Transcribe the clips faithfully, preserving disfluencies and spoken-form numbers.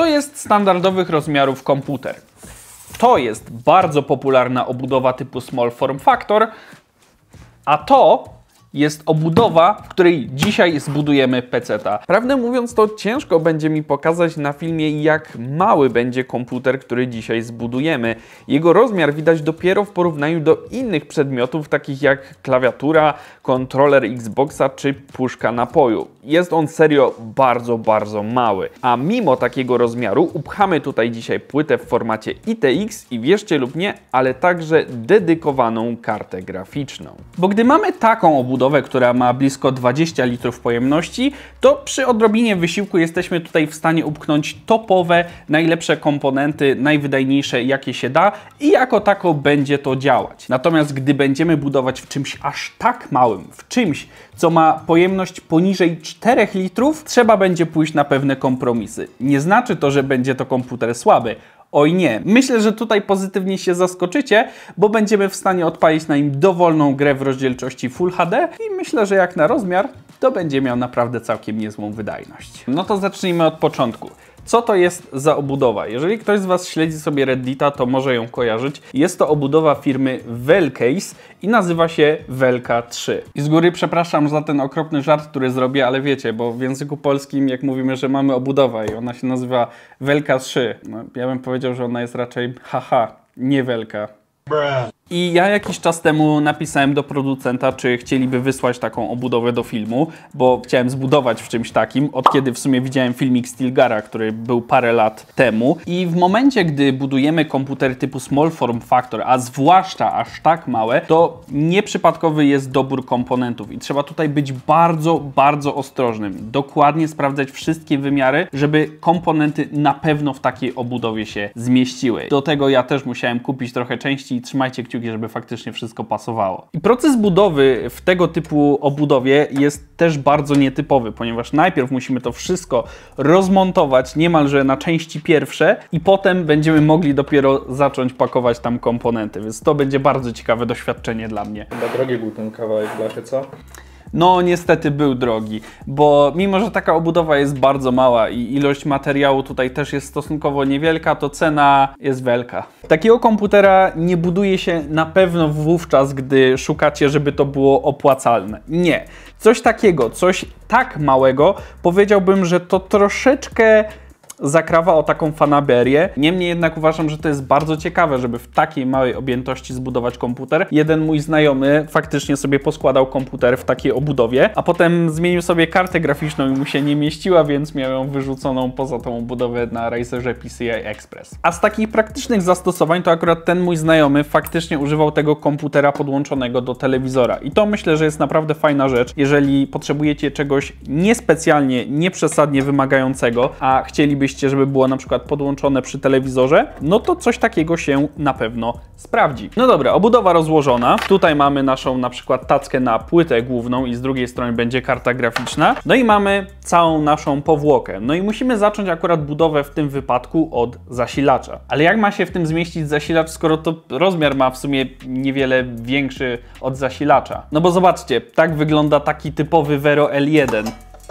To jest standardowych rozmiarów komputer. To jest bardzo popularna obudowa typu Small Form Factor, a to jest obudowa, w której dzisiaj zbudujemy peceta. Prawdę mówiąc, to ciężko będzie mi pokazać na filmie, jak mały będzie komputer, który dzisiaj zbudujemy. Jego rozmiar widać dopiero w porównaniu do innych przedmiotów, takich jak klawiatura, kontroler Xboxa czy puszka napoju. Jest on serio bardzo, bardzo mały. A mimo takiego rozmiaru upchamy tutaj dzisiaj płytę w formacie I T X i wierzcie lub nie, ale także dedykowaną kartę graficzną. Bo gdy mamy taką obudowę, która ma blisko dwadzieścia litrów pojemności, to przy odrobinie wysiłku jesteśmy tutaj w stanie upchnąć topowe, najlepsze komponenty, najwydajniejsze jakie się da i jako tako będzie to działać. Natomiast gdy będziemy budować w czymś aż tak małym, w czymś, co ma pojemność poniżej czterech litrów, trzeba będzie pójść na pewne kompromisy. Nie znaczy to, że będzie to komputer słaby. Oj nie, myślę, że tutaj pozytywnie się zaskoczycie, bo będziemy w stanie odpalić na nim dowolną grę w rozdzielczości Full H D i myślę, że jak na rozmiar, to będzie miał naprawdę całkiem niezłą wydajność. No to zacznijmy od początku. Co to jest za obudowa? Jeżeli ktoś z Was śledzi sobie Reddita, to może ją kojarzyć. Jest to obudowa firmy Velcase i nazywa się Velka trzy. I z góry przepraszam za ten okropny żart, który zrobię, ale wiecie, bo w języku polskim jak mówimy, że mamy obudowę i ona się nazywa Velka trzy, no, ja bym powiedział, że ona jest raczej haha, nie Velka. I ja jakiś czas temu napisałem do producenta, czy chcieliby wysłać taką obudowę do filmu, bo chciałem zbudować w czymś takim, od kiedy w sumie widziałem filmik Stilgara, który był parę lat temu. I w momencie, gdy budujemy komputery typu Small Form Factor, a zwłaszcza aż tak małe, to nieprzypadkowy jest dobór komponentów i trzeba tutaj być bardzo, bardzo ostrożnym. Dokładnie sprawdzać wszystkie wymiary, żeby komponenty na pewno w takiej obudowie się zmieściły. Do tego ja też musiałem kupić trochę części i trzymajcie kciuki, żeby faktycznie wszystko pasowało. I proces budowy w tego typu obudowie jest też bardzo nietypowy, ponieważ najpierw musimy to wszystko rozmontować niemalże na części pierwsze i potem będziemy mogli dopiero zacząć pakować tam komponenty, więc to będzie bardzo ciekawe doświadczenie dla mnie. Chyba drogi był ten kawałek blachy, co? No niestety był drogi, bo mimo, że taka obudowa jest bardzo mała i ilość materiału tutaj też jest stosunkowo niewielka, to cena jest wielka. Takiego komputera nie buduje się na pewno wówczas, gdy szukacie, żeby to było opłacalne. Nie. Coś takiego, coś tak małego, powiedziałbym, że to troszeczkę zakrawa o taką fanaberię. Niemniej jednak uważam, że to jest bardzo ciekawe, żeby w takiej małej objętości zbudować komputer. Jeden mój znajomy faktycznie sobie poskładał komputer w takiej obudowie, a potem zmienił sobie kartę graficzną i mu się nie mieściła, więc miał ją wyrzuconą poza tą obudowę na Razerze P C I Express. A z takich praktycznych zastosowań to akurat ten mój znajomy faktycznie używał tego komputera podłączonego do telewizora. I to myślę, że jest naprawdę fajna rzecz. Jeżeli potrzebujecie czegoś niespecjalnie, nieprzesadnie wymagającego, a chcielibyście, żeby było na przykład podłączone przy telewizorze, no to coś takiego się na pewno sprawdzi. No dobra, obudowa rozłożona. Tutaj mamy naszą na przykład tackę na płytę główną i z drugiej strony będzie karta graficzna. No i mamy całą naszą powłokę. No i musimy zacząć akurat budowę w tym wypadku od zasilacza. Ale jak ma się w tym zmieścić zasilacz, skoro to rozmiar ma w sumie niewiele większy od zasilacza? No bo zobaczcie, tak wygląda taki typowy Vero L jeden.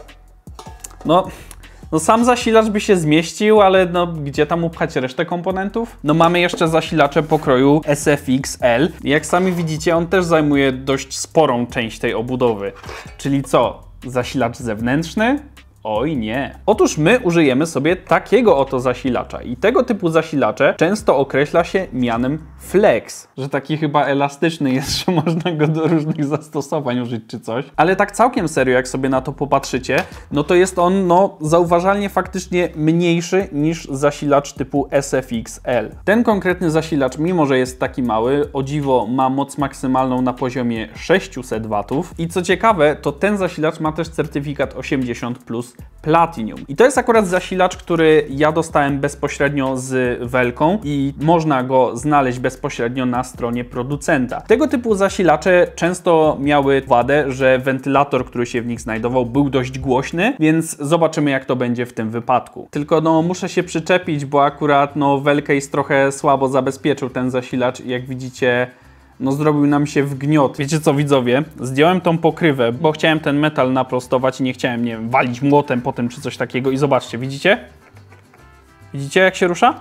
No... No sam zasilacz by się zmieścił, ale no gdzie tam upchać resztę komponentów? No mamy jeszcze zasilacze pokroju S F X L. Jak sami widzicie, on też zajmuje dość sporą część tej obudowy. Czyli co? Zasilacz zewnętrzny? Oj nie. Otóż my użyjemy sobie takiego oto zasilacza i tego typu zasilacze często określa się mianem flex, że taki chyba elastyczny jest, że można go do różnych zastosowań użyć czy coś. Ale tak całkiem serio, jak sobie na to popatrzycie, no to jest on no zauważalnie faktycznie mniejszy niż zasilacz typu S F X L. Ten konkretny zasilacz, mimo że jest taki mały, o dziwo ma moc maksymalną na poziomie sześćset watów i co ciekawe, to ten zasilacz ma też certyfikat osiemdziesiąt plus Platinum. I to jest akurat zasilacz, który ja dostałem bezpośrednio z Velką i można go znaleźć bezpośrednio na stronie producenta. Tego typu zasilacze często miały wadę, że wentylator, który się w nich znajdował, był dość głośny, więc zobaczymy, jak to będzie w tym wypadku. Tylko no muszę się przyczepić, bo akurat no Velcase trochę słabo zabezpieczył ten zasilacz i jak widzicie, no zrobił nam się wgniot. Wiecie co, widzowie? Zdjąłem tą pokrywę, bo chciałem ten metal naprostować i nie chciałem, nie wiem, walić młotem potem czy coś takiego i zobaczcie, widzicie? Widzicie, jak się rusza?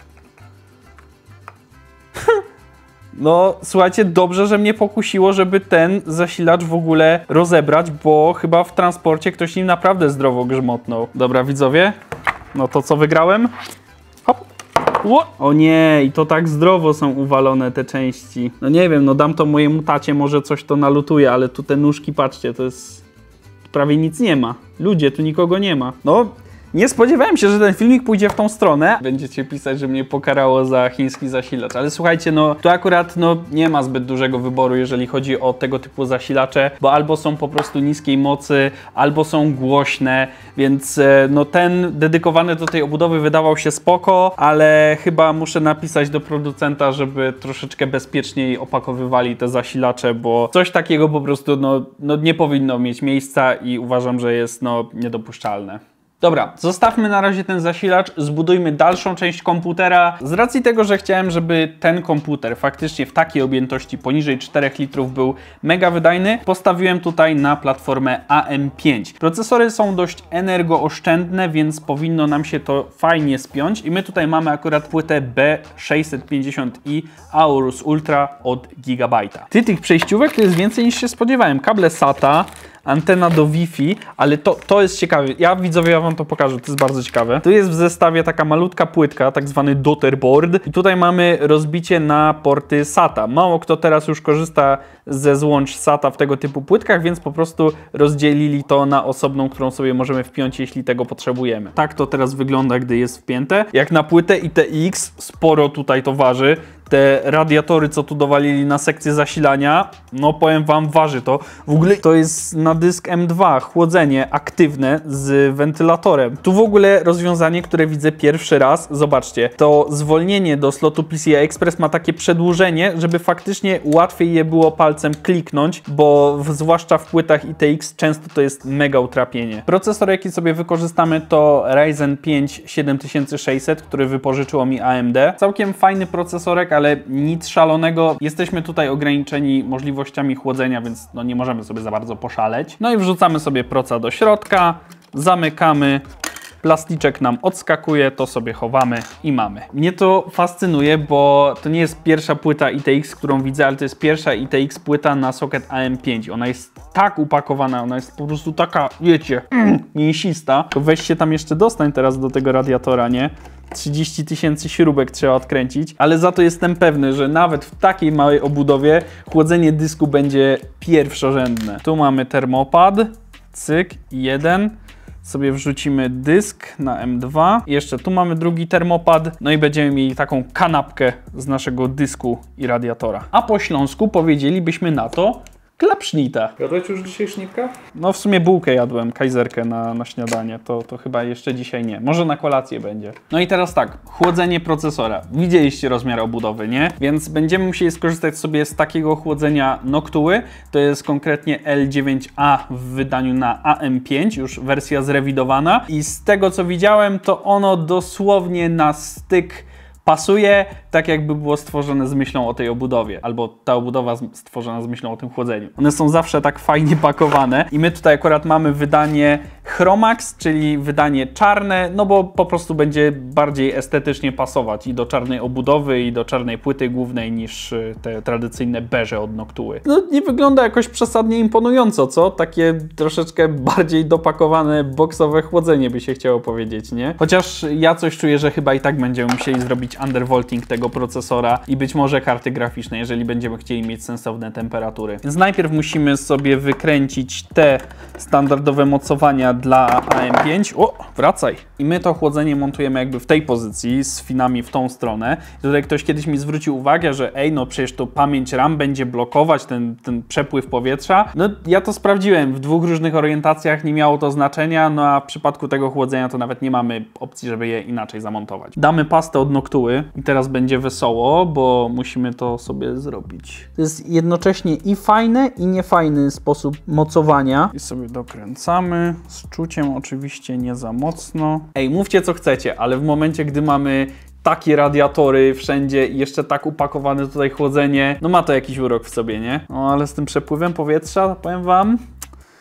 No, słuchajcie, dobrze, że mnie pokusiło, żeby ten zasilacz w ogóle rozebrać, bo chyba w transporcie ktoś nim naprawdę zdrowo grzmotnął. Dobra, widzowie, no to co wygrałem? Hop. Ło! O nie, i to tak zdrowo są uwalone te części. No nie wiem, no dam to mojemu tacie, może coś to nalutuje, ale tu te nóżki, patrzcie, to jest... prawie nic nie ma. Ludzie, tu nikogo nie ma. No... Nie spodziewałem się, że ten filmik pójdzie w tą stronę. Będziecie pisać, że mnie pokarało za chiński zasilacz, ale słuchajcie, no tu akurat no, nie ma zbyt dużego wyboru, jeżeli chodzi o tego typu zasilacze, bo albo są po prostu niskiej mocy, albo są głośne, więc no ten dedykowany do tej obudowy wydawał się spoko, ale chyba muszę napisać do producenta, żeby troszeczkę bezpieczniej opakowywali te zasilacze, bo coś takiego po prostu no, no nie powinno mieć miejsca i uważam, że jest no niedopuszczalne. Dobra, zostawmy na razie ten zasilacz, zbudujmy dalszą część komputera. Z racji tego, że chciałem, żeby ten komputer faktycznie w takiej objętości poniżej czterech litrów był mega wydajny, postawiłem tutaj na platformę A M pięć. Procesory są dość energooszczędne, więc powinno nam się to fajnie spiąć i my tutaj mamy akurat płytę B sześćset pięćdziesiąt i Aorus Ultra od Gigabyte'a. Ty, tych przejściówek to jest więcej niż się spodziewałem. Kable SATA, antena do Wi-Fi, ale to, to jest ciekawe. Ja, widzowie, ja wam to pokażę, to jest bardzo ciekawe. Tu jest w zestawie taka malutka płytka, tak zwany daughterboard i tutaj mamy rozbicie na porty SATA. Mało kto teraz już korzysta ze złącz SATA w tego typu płytkach, więc po prostu rozdzielili to na osobną, którą sobie możemy wpiąć, jeśli tego potrzebujemy. Tak to teraz wygląda, gdy jest wpięte. Jak na płytę I T X, sporo tutaj to waży. Te radiatory, co tu dowalili na sekcję zasilania, no powiem wam, waży to. W ogóle to jest na dysk M dwa, chłodzenie aktywne z wentylatorem. Tu w ogóle rozwiązanie, które widzę pierwszy raz, zobaczcie, to zwolnienie do slotu P C I Express ma takie przedłużenie, żeby faktycznie łatwiej je było palcem kliknąć, bo w, zwłaszcza w płytach I T X często to jest mega utrapienie. Procesor, jaki sobie wykorzystamy, to Ryzen pięć siedem tysięcy sześćset, który wypożyczyło mi A M D. Całkiem fajny procesorek, ale nic szalonego. Jesteśmy tutaj ograniczeni możliwościami chłodzenia, więc no nie możemy sobie za bardzo poszaleć. No i wrzucamy sobie proca do środka, zamykamy, plasticzek nam odskakuje, to sobie chowamy i mamy. Mnie to fascynuje, bo to nie jest pierwsza płyta I T X, którą widzę, ale to jest pierwsza I T X płyta na socket A M pięć. Ona jest tak upakowana, ona jest po prostu taka, wiecie, mm, mięsista. To weź się tam jeszcze dostań teraz do tego radiatora, nie? trzydzieści tysięcy śrubek trzeba odkręcić, ale za to jestem pewny, że nawet w takiej małej obudowie chłodzenie dysku będzie pierwszorzędne. Tu mamy termopad, cyk, jeden. Sobie wrzucimy dysk na M dwa. Jeszcze tu mamy drugi termopad, no i będziemy mieli taką kanapkę z naszego dysku i radiatora. A po śląsku powiedzielibyśmy na to klapsznita. Jadłeś już dzisiaj sznitka? No w sumie bułkę jadłem, kajzerkę na, na śniadanie, to, to chyba jeszcze dzisiaj nie. Może na kolację będzie. No i teraz tak, chłodzenie procesora. Widzieliście rozmiar obudowy, nie? Więc będziemy musieli skorzystać sobie z takiego chłodzenia Noctuły. To jest konkretnie L dziewięć A w wydaniu na A M pięć, już wersja zrewidowana. I z tego co widziałem, to ono dosłownie na styk pasuje, tak jakby było stworzone z myślą o tej obudowie, albo ta obudowa stworzona z myślą o tym chłodzeniu. One są zawsze tak fajnie pakowane i my tutaj akurat mamy wydanie Chromax, czyli wydanie czarne, no bo po prostu będzie bardziej estetycznie pasować i do czarnej obudowy, i do czarnej płyty głównej niż te tradycyjne beże od Noctuły. No nie wygląda jakoś przesadnie imponująco, co? Takie troszeczkę bardziej dopakowane boksowe chłodzenie by się chciało powiedzieć, nie? Chociaż ja coś czuję, że chyba i tak będziemy musieli zrobić undervolting tego procesora i być może karty graficzne, jeżeli będziemy chcieli mieć sensowne temperatury. Więc najpierw musimy sobie wykręcić te standardowe mocowania dla A M pięć. O, wracaj! I my to chłodzenie montujemy jakby w tej pozycji, z finami w tą stronę. I tutaj ktoś kiedyś mi zwrócił uwagę, że ej, no przecież to pamięć RAM będzie blokować ten, ten przepływ powietrza. No ja to sprawdziłem, w dwóch różnych orientacjach nie miało to znaczenia, no a w przypadku tego chłodzenia to nawet nie mamy opcji, żeby je inaczej zamontować. Damy pastę od Noctuły i teraz będzie wesoło, bo musimy to sobie zrobić. To jest jednocześnie i fajny, i niefajny sposób mocowania. I sobie dokręcamy, z czuciem oczywiście nie za mocno. Ej, mówcie co chcecie, ale w momencie, gdy mamy takie radiatory wszędzie i jeszcze tak upakowane tutaj chłodzenie, no ma to jakiś urok w sobie, nie? No ale z tym przepływem powietrza, powiem wam,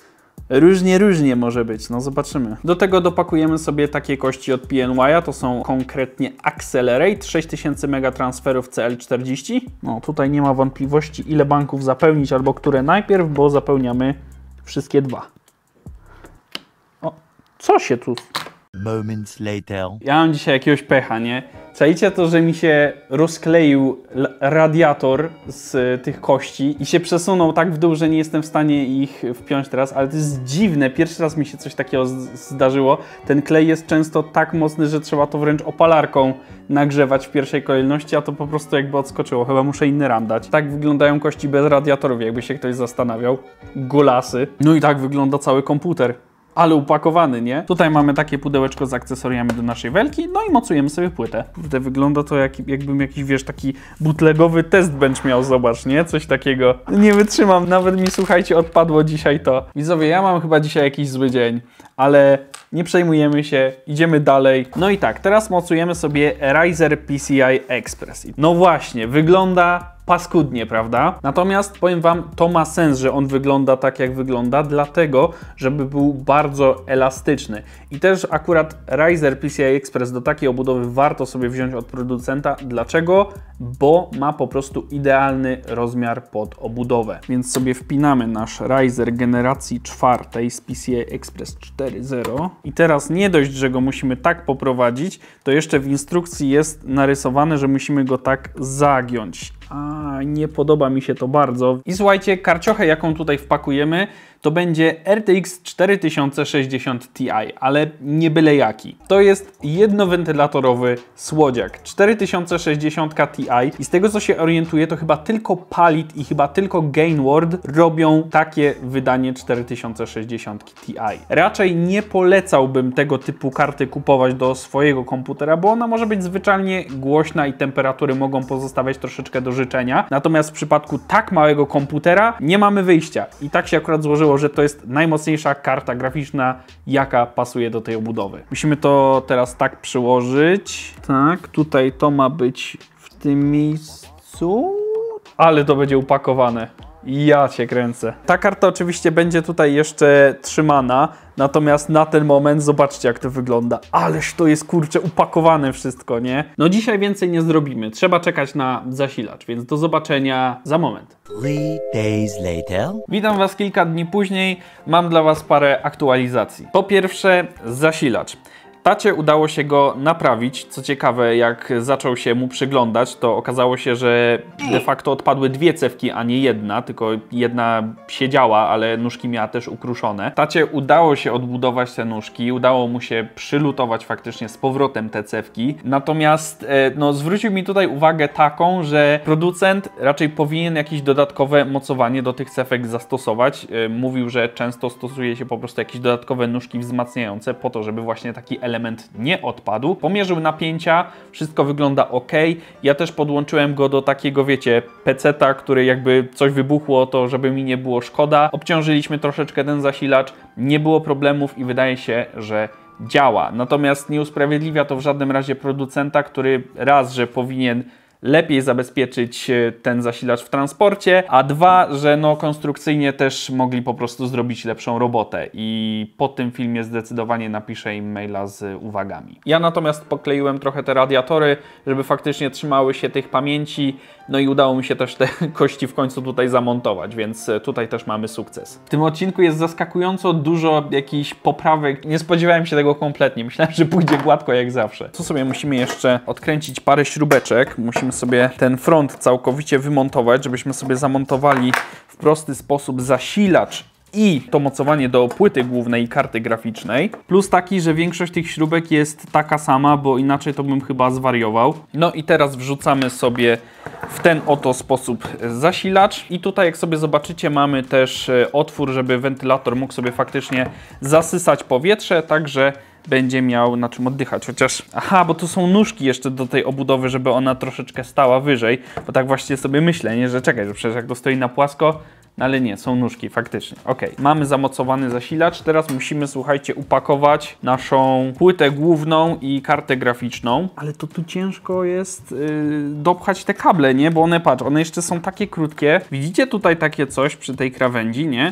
Różnie, różnie może być, no zobaczymy. Do tego dopakujemy sobie takie kości od P N Y, to są konkretnie Accelerate, sześć tysięcy megatransferów C L czterdzieści. No tutaj nie ma wątpliwości, ile banków zapełnić, albo które najpierw, bo zapełniamy wszystkie dwa. O, co się tu... Moments later. Ja mam dzisiaj jakiegoś pecha, nie? Czajcie to, że mi się rozkleił radiator z tych kości i się przesunął tak w dół, że nie jestem w stanie ich wpiąć teraz, ale to jest dziwne. Pierwszy raz mi się coś takiego zdarzyło. Ten klej jest często tak mocny, że trzeba to wręcz opalarką nagrzewać w pierwszej kolejności, a to po prostu jakby odskoczyło. Chyba muszę inny ram dać. Tak wyglądają kości bez radiatorów, jakby się ktoś zastanawiał. Gulasy. No i tak wygląda cały komputer. Ale upakowany, nie? Tutaj mamy takie pudełeczko z akcesoriami do naszej welki, no i mocujemy sobie płytę. Tutaj wygląda to jak, jakbym jakiś, wiesz, taki bootlegowy test bench miał, zobacz, nie? Coś takiego. Nie wytrzymam, nawet mi, słuchajcie, odpadło dzisiaj to. Widzowie, ja mam chyba dzisiaj jakiś zły dzień, ale nie przejmujemy się, idziemy dalej. No i tak, teraz mocujemy sobie Razer P C I Express. No właśnie, wygląda paskudnie, prawda? Natomiast powiem wam, to ma sens, że on wygląda tak, jak wygląda, dlatego, żeby był bardzo elastyczny. I też akurat Razer P C I Express do takiej obudowy warto sobie wziąć od producenta. Dlaczego? Bo ma po prostu idealny rozmiar pod obudowę. Więc sobie wpinamy nasz Razer generacji czwartej z P C I Express cztery zero. I teraz nie dość, że go musimy tak poprowadzić, to jeszcze w instrukcji jest narysowane, że musimy go tak zagiąć. A nie podoba mi się to bardzo. I słuchajcie, karciochę, jaką tutaj wpakujemy, to będzie R T X cztery tysiące sześćdziesiąt Ti, ale nie byle jaki. To jest jednowentylatorowy słodziak. cztery tysiące sześćdziesiąt Ti i z tego, co się orientuję, to chyba tylko Palit i chyba tylko Gainward robią takie wydanie cztery tysiące sześćdziesiąt Ti. Raczej nie polecałbym tego typu karty kupować do swojego komputera, bo ona może być zwyczajnie głośna i temperatury mogą pozostawiać troszeczkę do życzenia. Natomiast w przypadku tak małego komputera nie mamy wyjścia. I tak się akurat złożyło, że to jest najmocniejsza karta graficzna, jaka pasuje do tej obudowy. Musimy to teraz tak przyłożyć. Tak, tutaj to ma być w tym miejscu. Ale to będzie upakowane. Ja cię kręcę. Ta karta oczywiście będzie tutaj jeszcze trzymana, natomiast na ten moment zobaczcie, jak to wygląda. Ależ to jest, kurczę, upakowane wszystko, nie? No dzisiaj więcej nie zrobimy. Trzeba czekać na zasilacz, więc do zobaczenia za moment. Three days later. Witam was kilka dni później. Mam dla was parę aktualizacji. Po pierwsze, zasilacz. Tacie udało się go naprawić. Co ciekawe, jak zaczął się mu przyglądać, to okazało się, że de facto odpadły dwie cewki, a nie jedna, tylko jedna siedziała, ale nóżki miała też ukruszone. Tacie udało się odbudować te nóżki, udało mu się przylutować faktycznie z powrotem te cewki. Natomiast no, zwrócił mi tutaj uwagę taką, że producent raczej powinien jakieś dodatkowe mocowanie do tych cewek zastosować. Mówił, że często stosuje się po prostu jakieś dodatkowe nóżki wzmacniające po to, żeby właśnie taki element element nie odpadł. Pomierzył napięcia, wszystko wygląda ok. Ja też podłączyłem go do takiego, wiecie, peceta, który jakby coś wybuchło, to żeby mi nie było szkoda. Obciążyliśmy troszeczkę ten zasilacz, nie było problemów i wydaje się, że działa. Natomiast nie usprawiedliwia to w żadnym razie producenta, który raz, że powinien lepiej zabezpieczyć ten zasilacz w transporcie, a dwa, że no konstrukcyjnie też mogli po prostu zrobić lepszą robotę i po tym filmie zdecydowanie napiszę im maila z uwagami. Ja natomiast pokleiłem trochę te radiatory, żeby faktycznie trzymały się tych pamięci, no i udało mi się też te kości w końcu tutaj zamontować, więc tutaj też mamy sukces. W tym odcinku jest zaskakująco dużo jakichś poprawek, nie spodziewałem się tego kompletnie, myślałem, że pójdzie gładko jak zawsze. Tu sobie musimy jeszcze odkręcić parę śrubeczek, musimy sobie ten front całkowicie wymontować, żebyśmy sobie zamontowali w prosty sposób zasilacz i to mocowanie do płyty głównej i karty graficznej. Plus taki, że większość tych śrubek jest taka sama, bo inaczej to bym chyba zwariował. No i teraz wrzucamy sobie w ten oto sposób zasilacz. I tutaj, jak sobie zobaczycie, mamy też otwór, żeby wentylator mógł sobie faktycznie zasysać powietrze, także będzie miał na czym oddychać, chociaż... Aha, bo tu są nóżki jeszcze do tej obudowy, żeby ona troszeczkę stała wyżej, bo tak właśnie sobie myślę, nie, że czekaj, że przecież jak to stoi na płasko, no ale nie, są nóżki, faktycznie. Ok, mamy zamocowany zasilacz, teraz musimy, słuchajcie, upakować naszą płytę główną i kartę graficzną, ale to tu ciężko jest yy, dopchać te kable, nie, bo one, patrz, one jeszcze są takie krótkie, widzicie tutaj takie coś przy tej krawędzi, nie?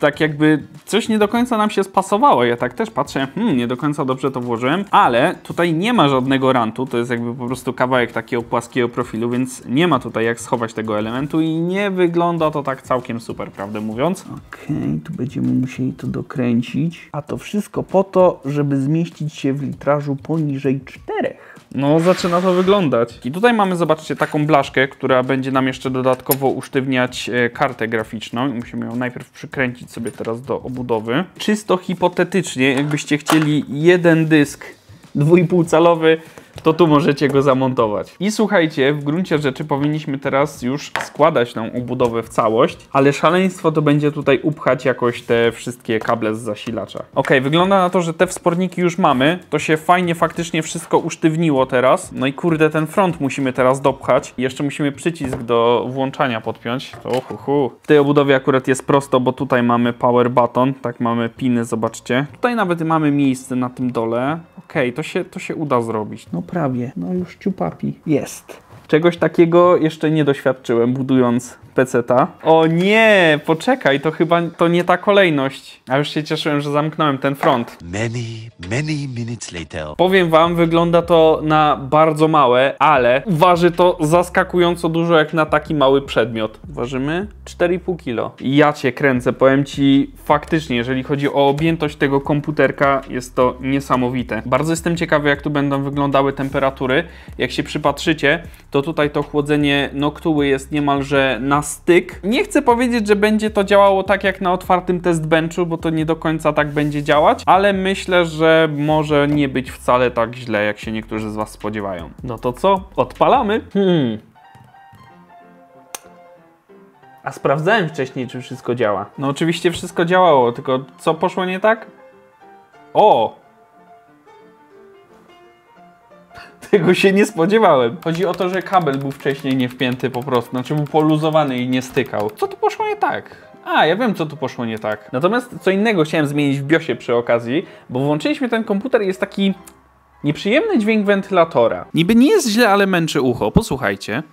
tak jakby coś nie do końca nam się spasowało. Ja tak też patrzę, hmm, nie do końca dobrze to włożyłem, ale tutaj nie ma żadnego rantu, to jest jakby po prostu kawałek takiego płaskiego profilu, więc nie ma tutaj jak schować tego elementu i nie wygląda to tak całkiem super, prawdę mówiąc. Okej, okay, tu będziemy musieli to dokręcić, a to wszystko po to, żeby zmieścić się w litrażu poniżej czterech. No, zaczyna to wyglądać. I tutaj mamy, zobaczcie, taką blaszkę, która będzie nam jeszcze dodatkowo usztywniać e, kartę graficzną. I musimy ją najpierw przykręcić sobie teraz do obudowy. Czysto hipotetycznie, jakbyście chcieli jeden dysk dwuipółcalowy, to tu możecie go zamontować. I słuchajcie, w gruncie rzeczy powinniśmy teraz już składać tą obudowę w całość, ale szaleństwo to będzie tutaj upchać jakoś te wszystkie kable z zasilacza. Ok, wygląda na to, że te wsporniki już mamy, to się fajnie faktycznie wszystko usztywniło teraz. No i kurde, ten front musimy teraz dopchać. I jeszcze musimy przycisk do włączania podpiąć. Ohuhu. W tej obudowie akurat jest prosto, bo tutaj mamy power button, tak mamy piny, zobaczcie. Tutaj nawet mamy miejsce na tym dole. Ok, to się, to się uda zrobić. No prawie, no już ciupapi. Jest. Czegoś takiego jeszcze nie doświadczyłem, budując peceta. O nie, poczekaj, to chyba to nie ta kolejność. A już się cieszyłem, że zamknąłem ten front. Many, many minutes later. Powiem wam, wygląda to na bardzo małe, ale waży to zaskakująco dużo jak na taki mały przedmiot. Ważymy cztery i pół kilo. Ja cię kręcę, powiem ci faktycznie, jeżeli chodzi o objętość tego komputerka, jest to niesamowite. Bardzo jestem ciekawy, jak tu będą wyglądały temperatury. Jak się przypatrzycie, to tutaj to chłodzenie Noctuły jest niemalże na styk. Nie chcę powiedzieć, że będzie to działało tak jak na otwartym test benchu, bo to nie do końca tak będzie działać, ale myślę, że może nie być wcale tak źle, jak się niektórzy z was spodziewają. No to co? Odpalamy? Hmm. A sprawdzałem wcześniej, czy wszystko działa. No oczywiście wszystko działało, tylko co poszło nie tak? O! Tego się nie spodziewałem. Chodzi o to, że kabel był wcześniej nie wpięty po prostu, znaczy był poluzowany i nie stykał. Co tu poszło nie tak? A, ja wiem, co tu poszło nie tak. Natomiast co innego chciałem zmienić w biosie przy okazji, bo włączyliśmy ten komputer i jest taki nieprzyjemny dźwięk wentylatora. Niby nie jest źle, ale męczy ucho. Posłuchajcie.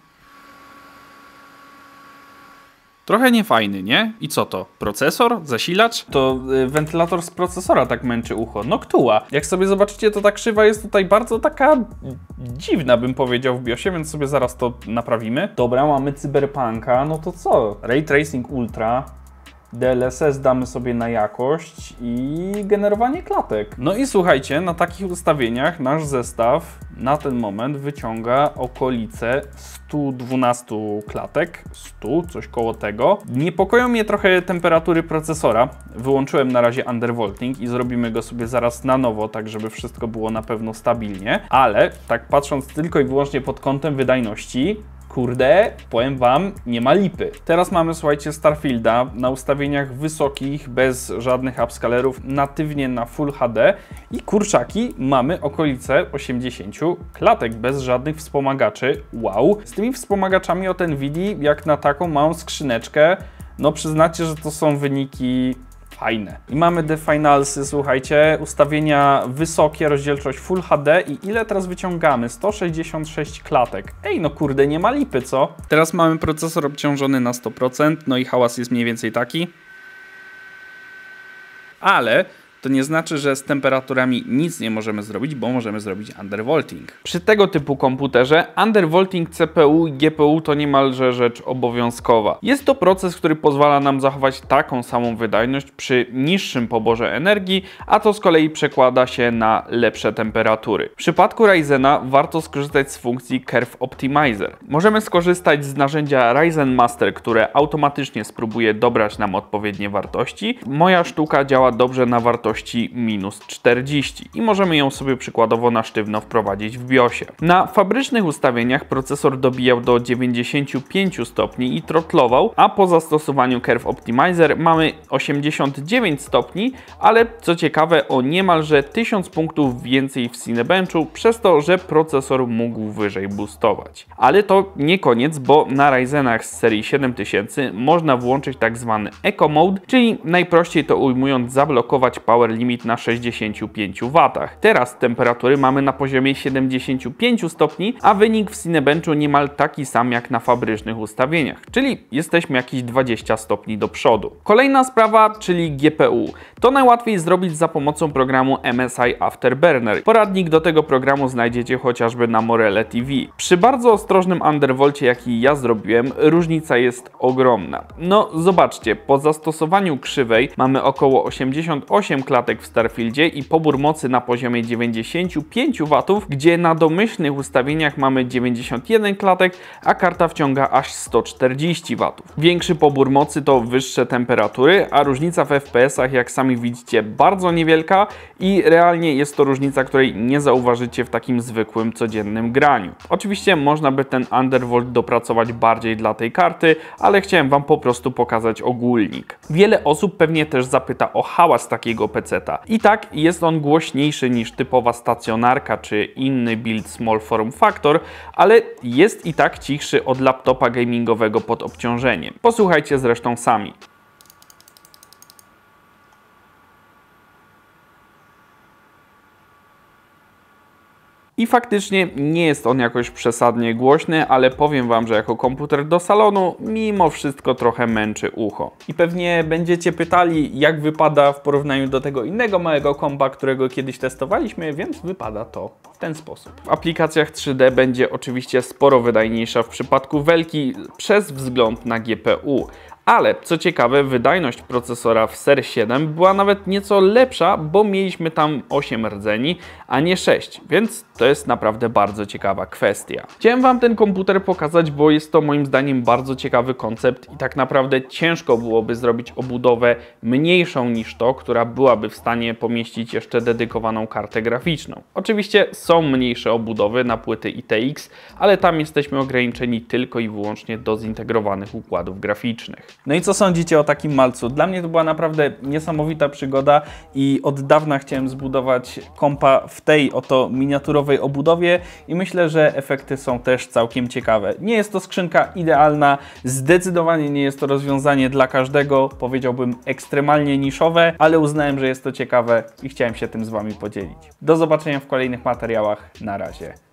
Trochę niefajny, nie? I co to? Procesor? Zasilacz? To y, wentylator z procesora tak męczy ucho. Noctua. Jak sobie zobaczycie, to ta krzywa jest tutaj bardzo taka dziwna, bym powiedział, w biosie, więc sobie zaraz to naprawimy. Dobra, mamy Cyberpunka. No to co? Ray Tracing Ultra. D L S S damy sobie na jakość i generowanie klatek. No i słuchajcie, na takich ustawieniach nasz zestaw na ten moment wyciąga okolice stu dwunastu klatek, stu, coś koło tego. Niepokoją mnie trochę temperatury procesora. Wyłączyłem na razie undervolting i zrobimy go sobie zaraz na nowo, tak żeby wszystko było na pewno stabilnie, ale tak patrząc tylko i wyłącznie pod kątem wydajności, kurde, powiem wam, nie ma lipy. Teraz mamy, słuchajcie, Starfielda na ustawieniach wysokich, bez żadnych upscalerów, natywnie na Full H D i kurczaki mamy okolice osiemdziesięciu klatek, bez żadnych wspomagaczy. Wow! Z tymi wspomagaczami od Nvidii, jak na taką małą skrzyneczkę, no przyznacie, że to są wyniki fajne. I mamy The Finalsy, słuchajcie, ustawienia wysokie, rozdzielczość Full H D i ile teraz wyciągamy? sto sześćdziesiąt sześć klatek. Ej, no kurde, nie ma lipy, co? Teraz mamy procesor obciążony na sto procent, no i hałas jest mniej więcej taki. Ale to nie znaczy, że z temperaturami nic nie możemy zrobić, bo możemy zrobić undervolting. Przy tego typu komputerze undervolting C P U i G P U to niemalże rzecz obowiązkowa. Jest to proces, który pozwala nam zachować taką samą wydajność przy niższym poborze energii, a to z kolei przekłada się na lepsze temperatury. W przypadku Ryzena warto skorzystać z funkcji Curve Optimizer. Możemy skorzystać z narzędzia Ryzen Master, które automatycznie spróbuje dobrać nam odpowiednie wartości. Moja sztuka działa dobrze na wartości minus czterdzieści i możemy ją sobie przykładowo na sztywno wprowadzić w biosie. Na fabrycznych ustawieniach procesor dobijał do dziewięćdziesięciu pięciu stopni i trotlował, a po zastosowaniu Curve Optimizer mamy osiemdziesiąt dziewięć stopni, ale co ciekawe o niemalże tysiąc punktów więcej w Cinebenchu przez to, że procesor mógł wyżej boostować. Ale to nie koniec, bo na Ryzenach z serii siedem tysięcy można włączyć tak zwany Eco Mode, czyli najprościej to ujmując zablokować power power limit na sześćdziesięciu pięciu watach. Teraz temperatury mamy na poziomie siedemdziesięciu pięciu stopni, a wynik w Cinebenchu niemal taki sam jak na fabrycznych ustawieniach, czyli jesteśmy jakieś dwadzieścia stopni do przodu. Kolejna sprawa, czyli G P U. To najłatwiej zrobić za pomocą programu M S I Afterburner. Poradnik do tego programu znajdziecie chociażby na Morele T V. Przy bardzo ostrożnym undervolcie, jaki ja zrobiłem, różnica jest ogromna. No zobaczcie, po zastosowaniu krzywej mamy około osiemdziesiąt osiem klatek w Starfieldzie i pobór mocy na poziomie dziewięćdziesięciu pięciu watów, gdzie na domyślnych ustawieniach mamy dziewięćdziesiąt jeden klatek, a karta wciąga aż sto czterdzieści watów. Większy pobór mocy to wyższe temperatury, a różnica w F P S-ach, jak sami widzicie, bardzo niewielka i realnie jest to różnica, której nie zauważycie w takim zwykłym, codziennym graniu. Oczywiście można by ten undervolt dopracować bardziej dla tej karty, ale chciałem wam po prostu pokazać ogólnik. Wiele osób pewnie też zapyta o hałas takiego peceta. I tak, jest on głośniejszy niż typowa stacjonarka czy inny build small form factor, ale jest i tak cichszy od laptopa gamingowego pod obciążeniem. Posłuchajcie zresztą sami. I faktycznie nie jest on jakoś przesadnie głośny, ale powiem wam, że jako komputer do salonu mimo wszystko trochę męczy ucho. I pewnie będziecie pytali, jak wypada w porównaniu do tego innego małego kompa, którego kiedyś testowaliśmy, więc wypada to w ten sposób. W aplikacjach trzy D będzie oczywiście sporo wydajniejsza w przypadku Welki przez wzgląd na G P U. Ale co ciekawe, wydajność procesora w Ser siedem była nawet nieco lepsza, bo mieliśmy tam osiem rdzeni, a nie sześć, więc to jest naprawdę bardzo ciekawa kwestia. Chciałem wam ten komputer pokazać, bo jest to moim zdaniem bardzo ciekawy koncept i tak naprawdę ciężko byłoby zrobić obudowę mniejszą niż to, która byłaby w stanie pomieścić jeszcze dedykowaną kartę graficzną. Oczywiście są mniejsze obudowy na płyty I T X, ale tam jesteśmy ograniczeni tylko i wyłącznie do zintegrowanych układów graficznych. No i co sądzicie o takim malcu? Dla mnie to była naprawdę niesamowita przygoda i od dawna chciałem zbudować kompa w tej oto miniaturowej obudowie i myślę, że efekty są też całkiem ciekawe. Nie jest to skrzynka idealna, zdecydowanie nie jest to rozwiązanie dla każdego, powiedziałbym ekstremalnie niszowe, ale uznałem, że jest to ciekawe i chciałem się tym z wami podzielić. Do zobaczenia w kolejnych materiałach. Na razie.